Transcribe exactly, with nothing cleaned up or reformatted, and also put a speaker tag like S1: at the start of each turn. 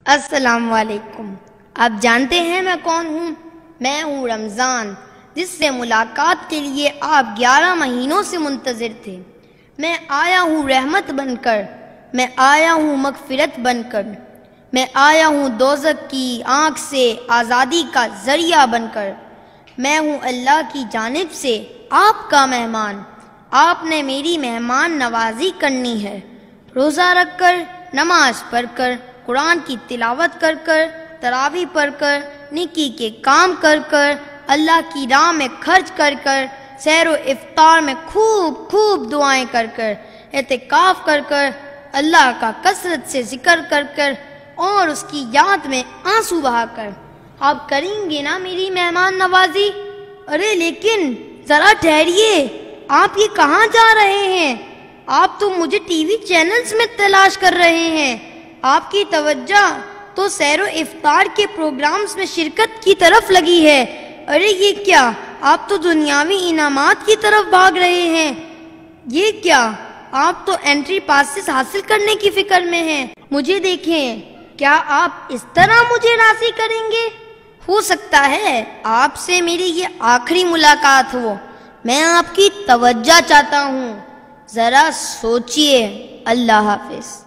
S1: السلام علیکم۔ آپ جانتے ہیں میں کون ہوں؟ میں ہوں رمضان، جس سے ملاقات کے لیے آپ گیارہ مہینوں سے منتظر تھے۔ میں آیا ہوں رحمت بن کر، میں آیا ہوں مغفرت بن کر، میں آیا ہوں دوزخ کی آنکھ سے آزادی کا ذریعہ بن کر۔ میں ہوں اللہ کی جانب سے آپ کا مہمان، آپ نے میری مہمان نوازی کرنی ہے۔ روزہ رکھ کر، نماز پڑھ کر، قرآن کی تلاوت کر کر، تراویح پڑھ کر، نیکی کے کام کر کر، اللہ کی راہ میں خرچ کر کر، سحر و افطار میں خوب خوب دعائیں کر کر، اعتکاف کر کر، اللہ کا کثرت سے ذکر کر کر اور اس کی یاد میں آنسو بہا کر۔ آپ کریں گے نا میری مہمان نوازی؟ ارے لیکن ذرا ٹھہریے، آپ یہ کہاں جا رہے ہیں؟ آپ تو مجھے ٹی وی چینلز میں تلاش کر رہے ہیں۔ آپ کی توجہ تو سحر و افطار کے پروگرامز میں شرکت کی طرف لگی ہے۔ ارے یہ کیا، آپ تو دنیاوی انعامات کی طرف بھاگ رہے ہیں۔ یہ کیا، آپ تو انٹری پاسز حاصل کرنے کی فکر میں ہیں۔ مجھے دیکھیں، کیا آپ اس طرح مجھے راضی کریں گے؟ ہو سکتا ہے آپ سے میری یہ آخری ملاقات ہو۔ میں آپ کی توجہ چاہتا ہوں، ذرا سوچئے۔ اللہ حافظ۔